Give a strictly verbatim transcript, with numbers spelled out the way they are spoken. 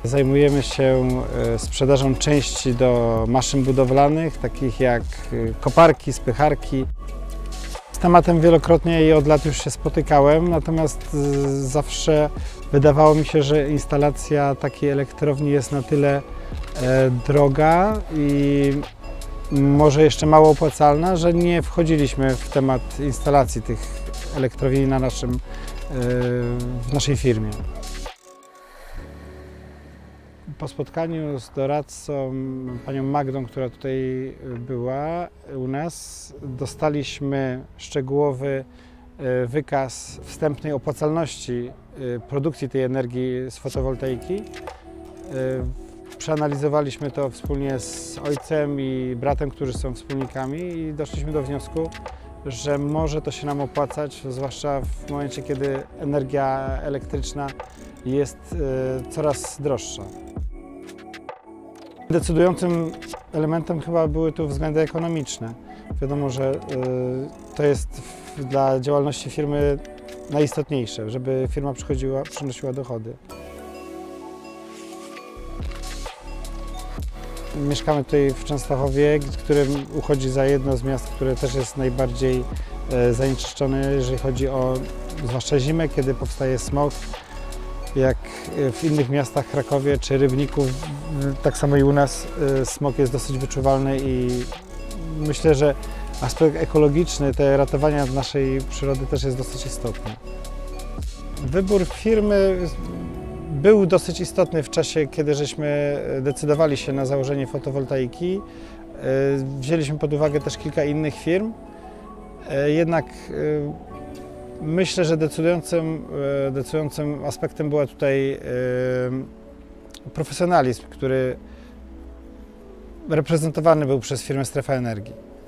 Zajmujemy się sprzedażą części do maszyn budowlanych, takich jak koparki, spycharki. Z tematem wielokrotnie i od lat już się spotykałem, natomiast zawsze wydawało mi się, że instalacja takiej elektrowni jest na tyle droga i może jeszcze mało opłacalna, że nie wchodziliśmy w temat instalacji tych elektrowni na naszym, w naszej firmie. Po spotkaniu z doradcą, panią Magdą, która tutaj była u nas, dostaliśmy szczegółowy wykaz wstępnej opłacalności produkcji tej energii z fotowoltaiki. Przeanalizowaliśmy to wspólnie z ojcem i bratem, którzy są wspólnikami, i doszliśmy do wniosku, że może to się nam opłacać, zwłaszcza w momencie, kiedy energia elektryczna jest coraz droższa. Decydującym elementem chyba były tu względy ekonomiczne. Wiadomo, że to jest dla działalności firmy najistotniejsze, żeby firma przychodziła, przynosiła dochody. Mieszkamy tutaj w Częstochowie, które uchodzi za jedno z miast, które też jest najbardziej zanieczyszczone, jeżeli chodzi o zwłaszcza zimę, kiedy powstaje smog. Jak w innych miastach, Krakowie czy Rybniku, tak samo i u nas smog jest dosyć wyczuwalny i myślę, że aspekt ekologiczny, te ratowania naszej przyrody też jest dosyć istotny. Wybór firmy był dosyć istotny w czasie, kiedy żeśmy decydowali się na założenie fotowoltaiki. Wzięliśmy pod uwagę też kilka innych firm, jednak myślę, że decydującym, decydującym aspektem była tutaj profesjonalizm, który reprezentowany był przez firmę Strefa Energii.